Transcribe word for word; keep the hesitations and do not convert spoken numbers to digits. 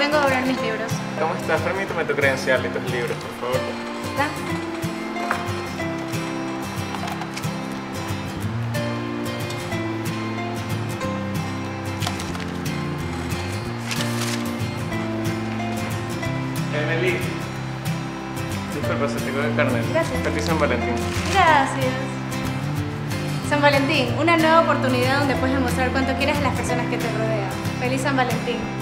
vengo a doblar mis libros. ¿Cómo estás? Permíteme tu credencial y tus libros, por favor. ¿Está? Emily. Disculpa, se te quedó el carnet. Gracias. Feliz San Valentín. Gracias. San Valentín, una nueva oportunidad donde puedes demostrar cuánto quieres a las personas que te rodean. Feliz San Valentín.